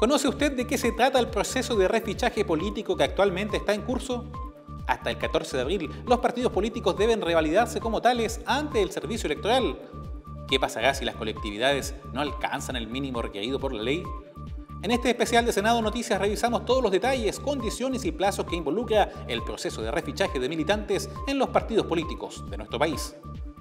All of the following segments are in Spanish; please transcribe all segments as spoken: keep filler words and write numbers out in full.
¿Conoce usted de qué se trata el proceso de refichaje político que actualmente está en curso? Hasta el catorce de abril, los partidos políticos deben revalidarse como tales ante el servicio electoral. ¿Qué pasará si las colectividades no alcanzan el mínimo requerido por la ley? En este especial de Senado Noticias revisamos todos los detalles, condiciones y plazos que involucra el proceso de refichaje de militantes en los partidos políticos de nuestro país.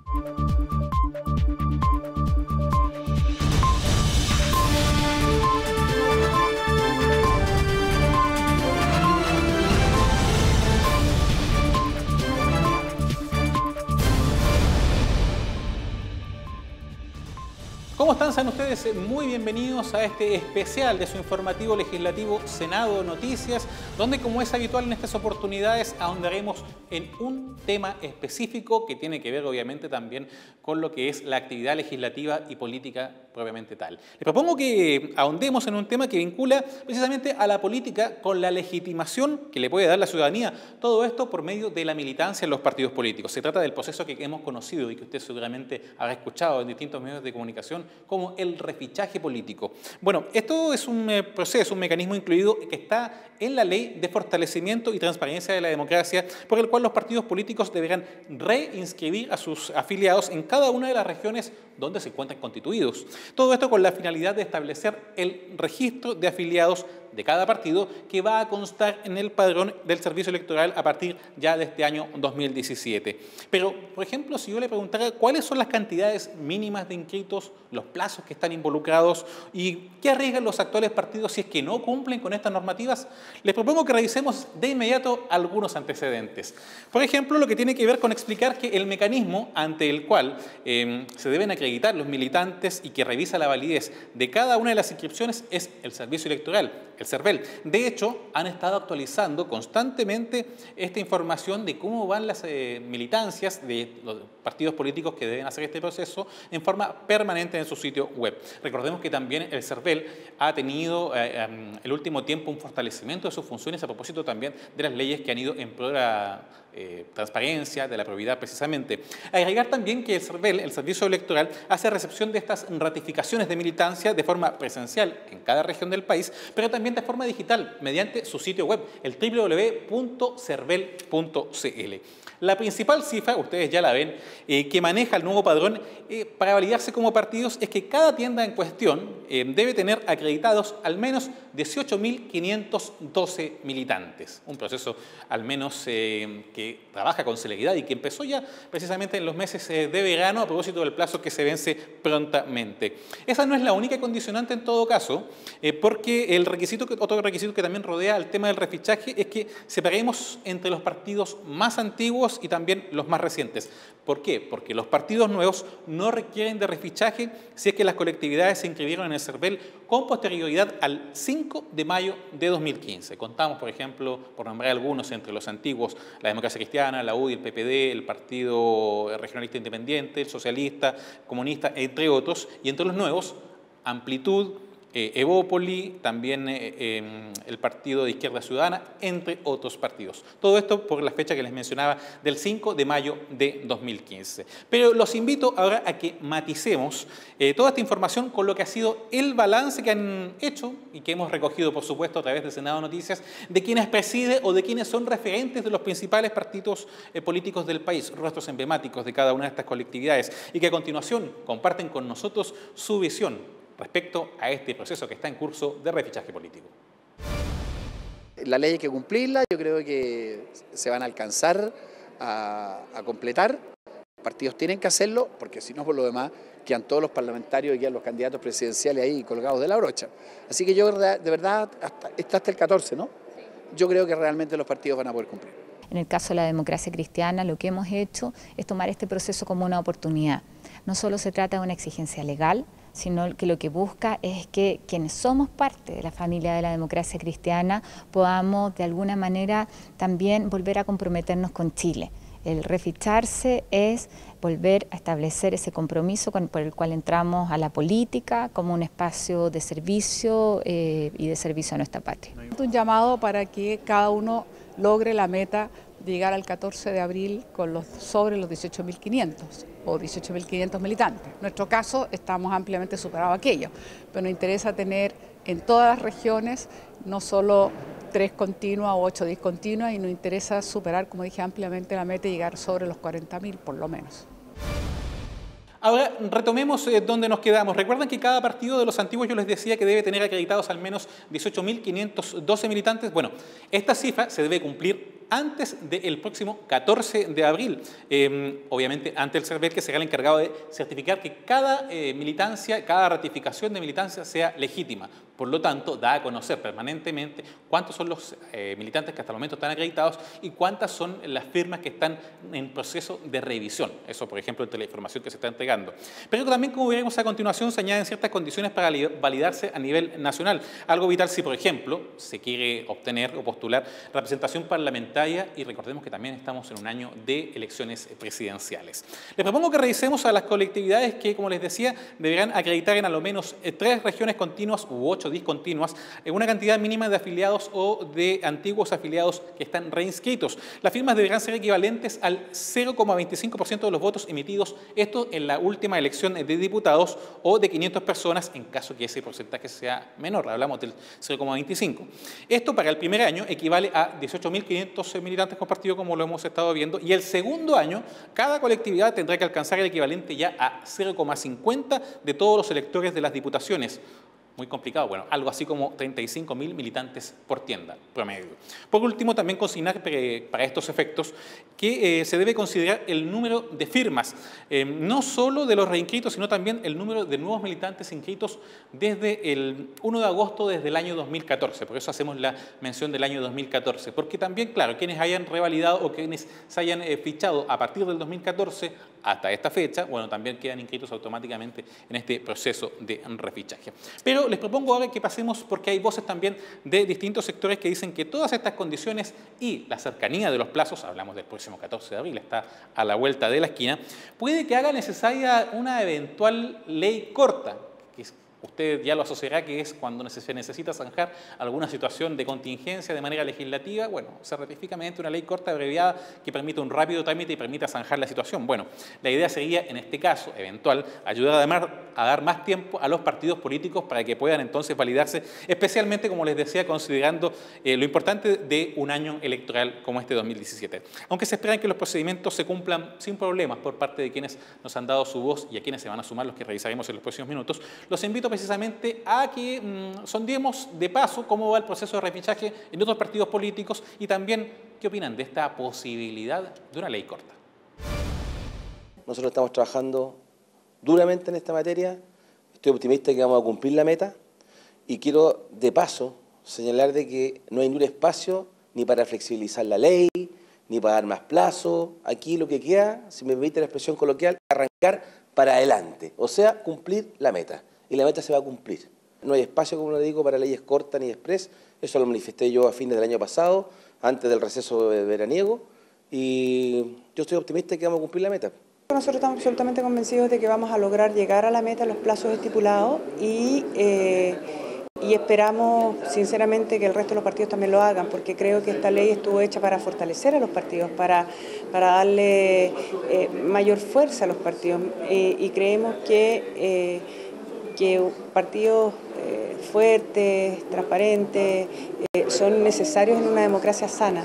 ¿Cómo están? Sean ustedes muy bienvenidos a este especial de su informativo legislativo Senado Noticias, donde, como es habitual en estas oportunidades, ahondaremos en un tema específico que tiene que ver obviamente también con lo que es la actividad legislativa y política propiamente tal. Les propongo que ahondemos en un tema que vincula precisamente a la política con la legitimación que le puede dar la ciudadanía. Todo esto por medio de la militancia en los partidos políticos. Se trata del proceso que hemos conocido y que usted seguramente habrá escuchado en distintos medios de comunicación como el refichaje político. Bueno, esto es un eh, proceso, un mecanismo incluido que está en la Ley de Fortalecimiento y Transparencia de la Democracia, por el cual los partidos políticos deberán reinscribir a sus afiliados en cada una de las regiones donde se encuentran constituidos. Todo esto con la finalidad de establecer el registro de afiliados de cada partido que va a constar en el padrón del servicio electoral a partir ya de este año dos mil diecisiete. Pero, por ejemplo, si yo le preguntara cuáles son las cantidades mínimas de inscritos, los plazos que están involucrados y qué arriesgan los actuales partidos si es que no cumplen con estas normativas, les propongo que revisemos de inmediato algunos antecedentes. Por ejemplo, lo que tiene que ver con explicar que el mecanismo ante el cual eh, se deben acreditar los militantes y que revisa la validez de cada una de las inscripciones es el servicio electoral, el CERVEL. De hecho, han estado actualizando constantemente esta información de cómo van las eh, militancias de los partidos políticos que deben hacer este proceso en forma permanente en su sitio web. Recordemos que también el CERVEL ha tenido eh, um, el último tiempo un fortalecimiento de sus funciones a propósito también de las leyes que han ido en pro de la eh, transparencia, de la probidad precisamente. Agregar también que el CERVEL, el Servicio Electoral, hace recepción de estas ratificaciones de militancia de forma presencial en cada región del país, pero también de forma digital, mediante su sitio web, el doble u doble u doble u punto cervel punto c l. La principal cifra, ustedes ya la ven, eh, que maneja el nuevo padrón eh, para validarse como partidos es que cada tienda en cuestión eh, debe tener acreditados al menos dieciocho mil quinientos doce militantes. Un proceso al menos eh, que trabaja con celeridad y que empezó ya precisamente en los meses eh, de verano a propósito del plazo que se vence prontamente. Esa no es la única condicionante en todo caso, eh, porque el requisito, otro requisito que también rodea el tema del refichaje es que separemos entre los partidos más antiguos y también los más recientes. ¿Por qué? Porque los partidos nuevos no requieren de refichaje si es que las colectividades se inscribieron en el CERVEL con posterioridad al cinco de mayo de dos mil quince. Contamos, por ejemplo, por nombrar algunos entre los antiguos, la Democracia Cristiana, la U D I, el P P D, el Partido Regionalista Independiente, el Socialista, Comunista, entre otros, y entre los nuevos, Amplitud, Eh, Evópoli, también eh, eh, el Partido de Izquierda Ciudadana, entre otros partidos. Todo esto por la fecha que les mencionaba del cinco de mayo de dos mil quince. Pero los invito ahora a que maticemos eh, toda esta información con lo que ha sido el balance que han hecho y que hemos recogido, por supuesto, a través de Senado Noticias, de quienes preside o de quienes son referentes de los principales partidos eh, políticos del país, rostros emblemáticos de cada una de estas colectividades, y que a continuación comparten con nosotros su visión respecto a este proceso que está en curso de refichaje político. La ley hay que cumplirla, yo creo que se van a alcanzar a, a completar. Los partidos tienen que hacerlo, porque si no, por lo demás, quedan todos los parlamentarios y quedan los candidatos presidenciales ahí colgados de la brocha. Así que yo, de verdad, hasta, está hasta el catorce, ¿no? Yo creo que realmente los partidos van a poder cumplir. En el caso de la Democracia Cristiana, lo que hemos hecho es tomar este proceso como una oportunidad. No solo se trata de una exigencia legal, sino que lo que busca es que quienes somos parte de la familia de la democracia cristiana podamos de alguna manera también volver a comprometernos con Chile. El reficharse es volver a establecer ese compromiso con, por el cual entramos a la política como un espacio de servicio eh, y de servicio a nuestra patria. Un llamado para que cada uno logre la meta de llegar al catorce de abril con los, sobre los dieciocho mil quinientos o dieciocho mil quinientos militantes. En nuestro caso estamos ampliamente superados aquello, pero nos interesa tener en todas las regiones, no solo tres continuas o ocho discontinuas, y nos interesa superar, como dije ampliamente, la meta y llegar sobre los cuarenta mil por lo menos. Ahora retomemos eh, dónde nos quedamos. Recuerden que cada partido de los antiguos yo les decía que debe tener acreditados al menos dieciocho mil quinientos doce militantes. Bueno, esta cifra se debe cumplir antes del próximo catorce de abril. Eh, obviamente ante el CERVEL, que será el encargado de certificar que cada eh, militancia, cada ratificación de militancia sea legítima. Por lo tanto, da a conocer permanentemente cuántos son los eh, militantes que hasta el momento están acreditados y cuántas son las firmas que están en proceso de revisión. Eso, por ejemplo, entre la información que se está entregando. Pero también, como veremos a continuación, se añaden ciertas condiciones para validarse a nivel nacional. Algo vital si, por ejemplo, se quiere obtener o postular representación parlamentaria, y recordemos que también estamos en un año de elecciones presidenciales. Les propongo que revisemos a las colectividades que, como les decía, deberán acreditar en a lo menos tres regiones continuas u ocho discontinuas en una cantidad mínima de afiliados o de antiguos afiliados que están reinscritos. Las firmas deberán ser equivalentes al cero coma veinticinco por ciento de los votos emitidos, esto en la última elección de diputados, o de quinientas personas en caso que ese porcentaje sea menor, hablamos del cero coma veinticinco. Esto para el primer año equivale a dieciocho mil quinientos militantes compartidos, como lo hemos estado viendo, y el segundo año cada colectividad tendrá que alcanzar el equivalente ya a cero coma cincuenta de todos los electores de las diputaciones. Muy complicado, bueno, algo así como treinta y cinco mil militantes por tienda promedio. Por último, también consignar para estos efectos que eh, se debe considerar el número de firmas, eh, no solo de los reinscritos, sino también el número de nuevos militantes inscritos desde el primero de agosto desde el año dos mil catorce. Por eso hacemos la mención del año dos mil catorce, porque también, claro, quienes hayan revalidado o quienes se hayan eh, fichado a partir del dos mil catorce hasta esta fecha, bueno, también quedan inscritos automáticamente en este proceso de refichaje. Pero les propongo ahora que pasemos, porque hay voces también de distintos sectores que dicen que todas estas condiciones y la cercanía de los plazos, hablamos del próximo catorce de abril, está a la vuelta de la esquina, puede que haga necesaria una eventual ley corta, que usted ya lo asociará que es cuando se necesita zanjar alguna situación de contingencia de manera legislativa. Bueno, se ratifica mediante una ley corta abreviada que permite un rápido trámite y permita zanjar la situación. Bueno, la idea sería, en este caso, eventual, ayudar además a dar más tiempo a los partidos políticos para que puedan entonces validarse, especialmente, como les decía, considerando eh, lo importante de un año electoral como este dos mil diecisiete. Aunque se espera que los procedimientos se cumplan sin problemas por parte de quienes nos han dado su voz y a quienes se van a sumar, los que revisaremos en los próximos minutos, los invito precisamente a que mmm, sondemos de paso cómo va el proceso de refichaje en otros partidos políticos y también qué opinan de esta posibilidad de una ley corta. Nosotros estamos trabajando duramente en esta materia, estoy optimista que vamos a cumplir la meta y quiero de paso señalar de que no hay ningún espacio ni para flexibilizar la ley, ni para dar más plazo. Aquí lo que queda, si me permite la expresión coloquial, arrancar para adelante, o sea, cumplir la meta. Y la meta se va a cumplir. No hay espacio, como le digo, para leyes cortas ni express. Eso lo manifesté yo a fines del año pasado, antes del receso veraniego, y yo estoy optimista de que vamos a cumplir la meta. Nosotros estamos absolutamente convencidos de que vamos a lograr llegar a la meta en los plazos estipulados y, eh, y esperamos sinceramente que el resto de los partidos también lo hagan, porque creo que esta ley estuvo hecha para fortalecer a los partidos, para, para darle eh, mayor fuerza a los partidos eh, y creemos que... Eh, que partidos eh, fuertes, transparentes, eh, son necesarios en una democracia sana.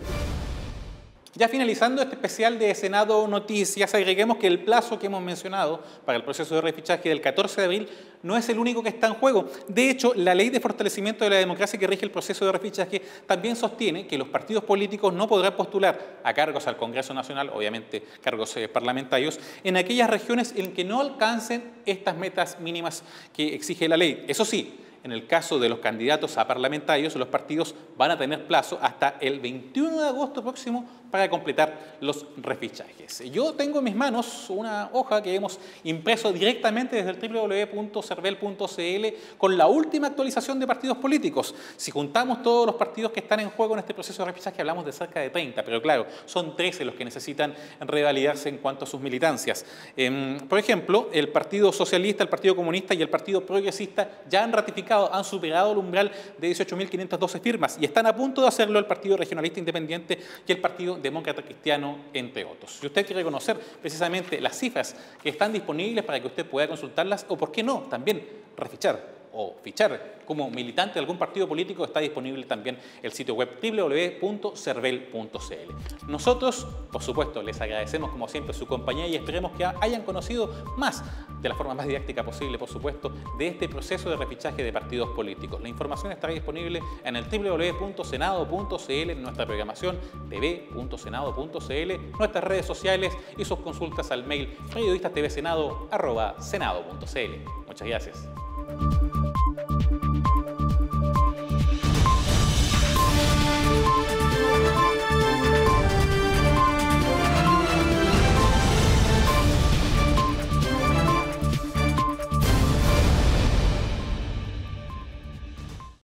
Ya finalizando este especial de Senado Noticias, agreguemos que el plazo que hemos mencionado para el proceso de refichaje del catorce de abril no es el único que está en juego. De hecho, la Ley de Fortalecimiento de la Democracia que rige el proceso de refichaje también sostiene que los partidos políticos no podrán postular a cargos al Congreso Nacional, obviamente cargos eh, parlamentarios, en aquellas regiones en que no alcancen estas metas mínimas que exige la ley. Eso sí, en el caso de los candidatos a parlamentarios, los partidos van a tener plazo hasta el veintiuno de agosto próximo para completar los refichajes. Yo tengo en mis manos una hoja que hemos impreso directamente desde el doble u doble u doble u punto cervel punto c l con la última actualización de partidos políticos. Si juntamos todos los partidos que están en juego en este proceso de refichaje, hablamos de cerca de treinta, pero claro, son trece los que necesitan revalidarse en cuanto a sus militancias. Eh, por ejemplo, el Partido Socialista, el Partido Comunista y el Partido Progresista ya han ratificado, han superado el umbral de dieciocho mil quinientas doce firmas y están a punto de hacerlo el Partido Regionalista Independiente y el Partido Demócrata Cristiano, entre otros. Si usted quiere conocer precisamente las cifras que están disponibles para que usted pueda consultarlas, o por qué no, también refichar o fichar como militante de algún partido político, está disponible también el sitio web doble u doble u doble u punto cervel punto c l. Nosotros, por supuesto, les agradecemos como siempre su compañía y esperemos que hayan conocido más, de la forma más didáctica posible, por supuesto, de este proceso de refichaje de partidos políticos. La información estará disponible en el doble u doble u doble u punto senado punto c l, en nuestra programación t v punto senado punto c l, nuestras redes sociales y sus consultas al mail periodistastvsenado arroba senado punto c l. Muchas gracias.